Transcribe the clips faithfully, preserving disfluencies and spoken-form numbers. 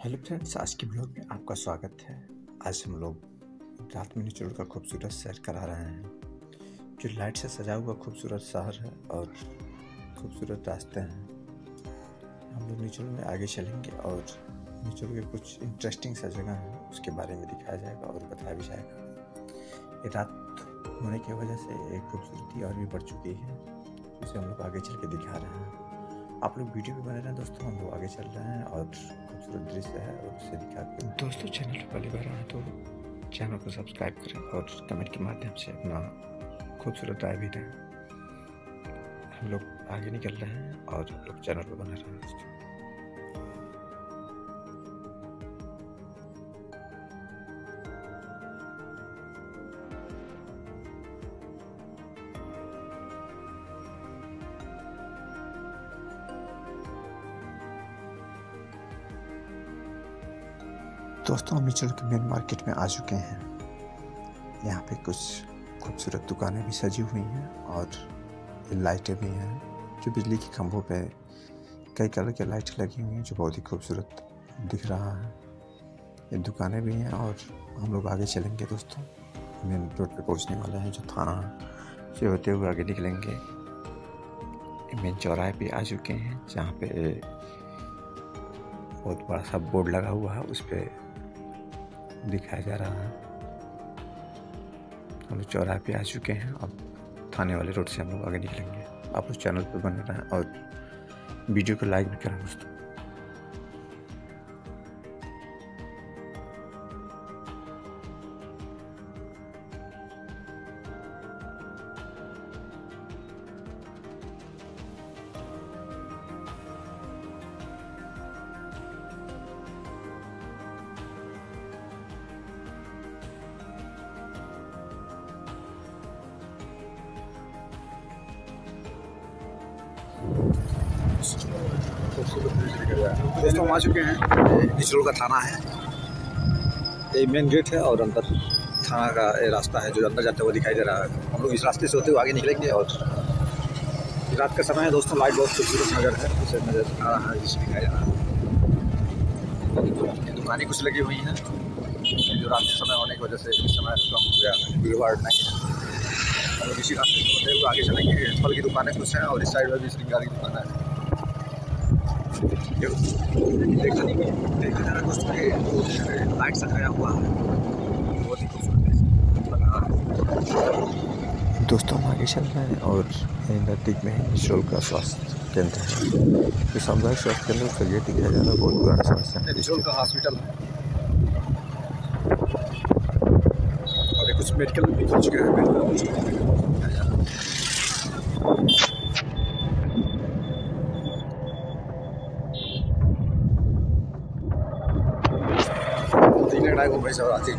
Hello friends, आज के blog में आपका स्वागत है। आज हम लोग रात में निचोड़ का खूबसूरत सैर करा रहे हैं, जो लाइट से सजा हुआ खूबसूरत शहर है और खूबसूरत रास्ते हैं। हम लोग निचोड़ में आगे चलेंगे और निचोड़ के कुछ इंटरेस्टिंग सा जगह है, उसके बारे में दिखाया जाएगा और बताया भी जाएगा। ये रात होने की वजह से एक खूबसूरती और भी बढ़ चुकी है, उसे हम लोग आगे चल के दिखा रहे हैं। आप लोग वीडियो भी बना रहे हैं दोस्तों, हम लोग आगे चल रहे हैं और खूबसूरत दृश्य है और उसे दिखाते हैं। दोस्तों, चैनल पर पहली बार आए तो चैनल को सब्सक्राइब करें और कमेंट के माध्यम से अपना खूबसूरत राय भी दें। हम लोग आगे निकल रहे हैं और आप लोग चैनल पर बने रहे हैं दोस्तों। दोस्तों, हम निचोड़ के मेन मार्केट में आ चुके हैं। यहाँ पे कुछ खूबसूरत दुकानें भी सजी हुई हैं और लाइटें भी हैं, जो बिजली के खंभों पे कई कलर के लाइट लगी हुई हैं, जो बहुत ही खूबसूरत दिख रहा है। ये दुकानें भी हैं और हम लोग आगे चलेंगे दोस्तों। मेन रोड पे पहुँचने वाले हैं, जो थाना से होते हुए आगे निकलेंगे। मेन चौराहे पे आ चुके हैं, जहाँ पे बहुत बड़ा सा बोर्ड लगा हुआ है, उस पर दिखाया जा रहा है। हम लोग चौराहे पे आ चुके हैं। अब थाने वाले रोड से हम लोग आगे निकलेंगे। आप उस चैनल पर बने रहें और वीडियो को लाइक भी करें दोस्तों। दोस्तों, हम आ चुके हैं। निचोड़ का थाना है, ये मेन गेट है और अंदर थाना का ये रास्ता है जो अंदर जाते हुए दिखाई दे रहा है। हम लोग इस रास्ते से होते हुए आगे निकलेंगे और रात का समय है दोस्तों, लाइट बहुत खूबसूरत नज़र है, उसे नज़र आ रहा है, जिससे दिखाया जा रहा है। दुकानें कुछ लगी हुई हैं, जो रात के समय होने की वजह से इस समय कम हो गया है, भीड़ भाड़ नहीं है। हम लोग इसी रास्ते से होते हुए आगे चलेंगे। फल की दुकानें कुछ हैं और इस साइड में भी श्रृंगार की दुकान है। देखा नहीं देखा जा रहा है दोस्तों, लाइट सजाया हुआ है, बहुत ही खूबसूरत लग रहा है। दोस्तों, हम आगे चल रहे हैं और नज़दीक में ही निचोड़ का स्वास्थ्य केंद्र है। जो सामुदायिक स्वास्थ्य केंद्र का गेट दिखाया जा रहा है, बहुत पुराना समस्या है। निचोड़ का हॉस्पिटल है और ये कुछ मेडिकल भी खुल चुके हैं। को भाई सब आते हैं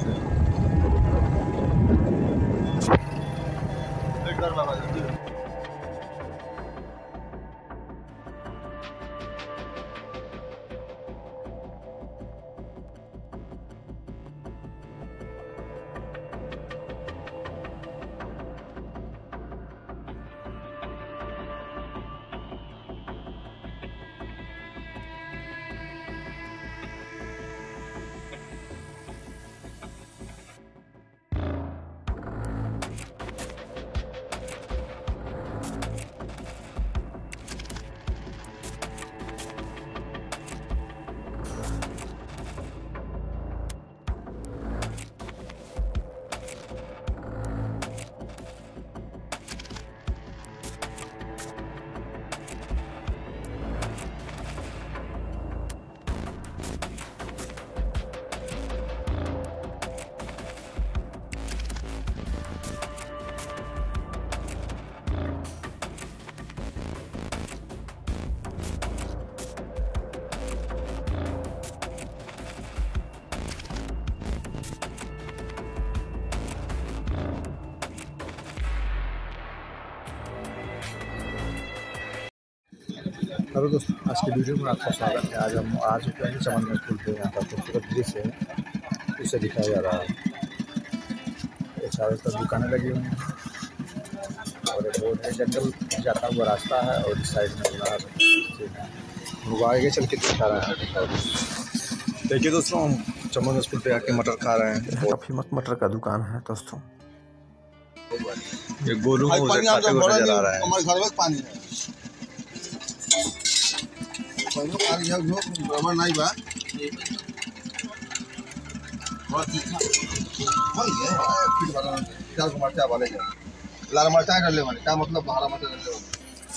हेलो दोस्तों, आज की वीडियो में आपका स्वागत है। आज हम आ चुके हैं चमन पुल पे। यहाँ का खूबसूरत दृश्य है, उसे दिखाया जा रहा है। ये चारों तरफ दुकानें लगी हुई हैं और एक रोड है, जंगल जाता हुआ रास्ता है और इस साइड में बना है। लोग आगे चल के दिखा रहा है। देखिए दोस्तों, हम चमन स्कूल पे आके मटर खा रहे हैं। यहाँ का फेमस मटर का दुकान है दोस्तों। ये गोलू मुझे खाते हुए नजर आ रहा है। हमारे घर में पानी है, पानी है बराबर नहीं बा बहुत तीखा बोल गए फिर बना चार को मरचा वाले के लाल मरचा कर ले वाले क्या मतलब हरा मरचा कर ले वाले।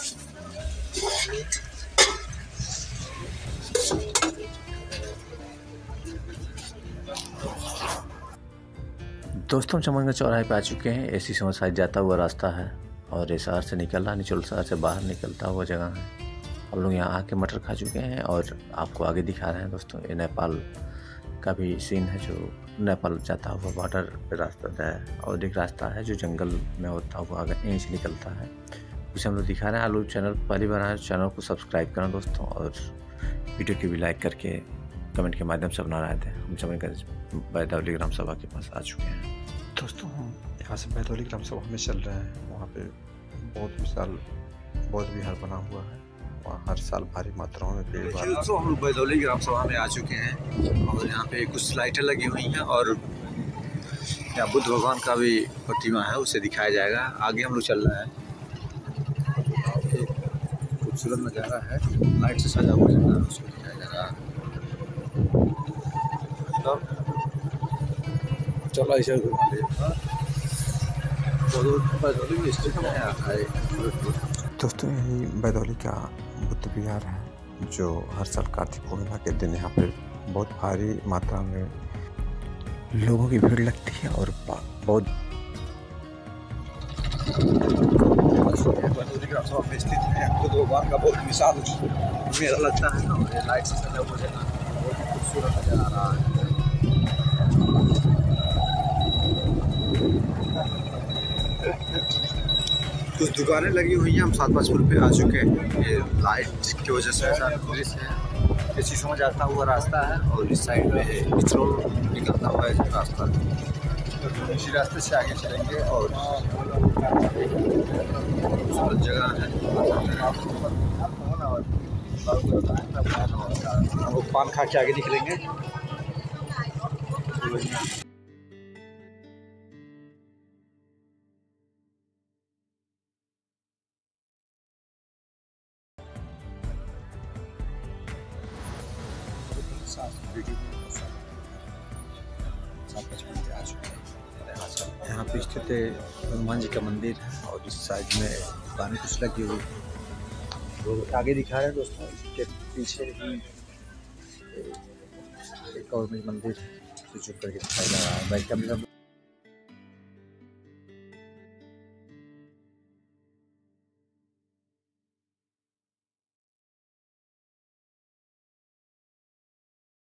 दोस्तों चमनगंज चौराहे पे आ चुके हैं। एसी समझ साइड जाता हुआ रास्ता है और ये शहर से निकल रहा, निचोल शहर से बाहर निकलता हुआ जगह है। हम लोग यहाँ आके मटर खा चुके हैं और आपको आगे दिखा रहे हैं दोस्तों। ये नेपाल का भी सीन है, जो नेपाल जाता हुआ बॉर्डर रास्ता है और एक रास्ता है जो जंगल में होता हुआ आगे यहीं से निकलता है, उसे हम लोग दिखा रहे हैं। आलू चैनल पहली बार आए, चैनल को सब्सक्राइब करें दोस्तों और वीडियो की भी लाइक करके कमेंट के माध्यम से बना रहे थे। हम चमनगंज बैदौली ग्राम सभा के पास आ चुके हैं दोस्तों। हम यहाँ से बैदौली ग्राम सभा में चल रहे हैं। वहाँ पे बहुत विशाल बौद्ध विहार बना हुआ है, वहाँ हर साल भारी मात्राओं में भीड़ भाड़। दोस्तों हम बैदौली ग्राम सभा में आ चुके हैं और यहाँ पे कुछ लाइटें लगी हुई हैं और यहाँ बुद्ध भगवान का भी प्रतिमा है, उसे दिखाया जाएगा। आगे हम लोग चल रहे हैं। खूबसूरत नज़ारा है, लाइट से सजा हुआ जगह है, उसको दिखाया जा रहा है। तो चलो ऐसे घुमा ले। बैदौली में स्थित है दोस्तों, यही बैदौली का बुद्ध विहार है जो हर साल कार्तिक पूर्णिमा के दिन यहाँ पे बहुत भारी मात्रा में लोगों की भीड़ लगती है और बहुत बैदौली ग्राम सभा में स्थित है। बुद्ध भगवान का बहुत विशाल मेला लगता है और ये लाइट से सजा हुआ जगह बहुत ही खूबसूरत नजर आ रहा है। कुछ दुकानें लगी हुई हैं। हम सात पाँच फुल पे आ चुके हैं। ये लाइट की वजह से ऐसा दृश्य है। किसी समझ आता हुआ रास्ता है और इस साइड में निचरोल निकलता हुआ एक रास्ता है। इसी रास्ते से आगे चलेंगे और खूबसूरत जगह है। हम लोग पान खा के आगे निकलेंगे। यहाँ पे स्थित हनुमान जी का मंदिर है और इस साइड में दुकानें कुछ लगी हुई है। लोग आगे दिखा रहे हैं दोस्तों, इसके पीछे ही एक और मंदिर है जो चुप करके दिखाया जा रहा है।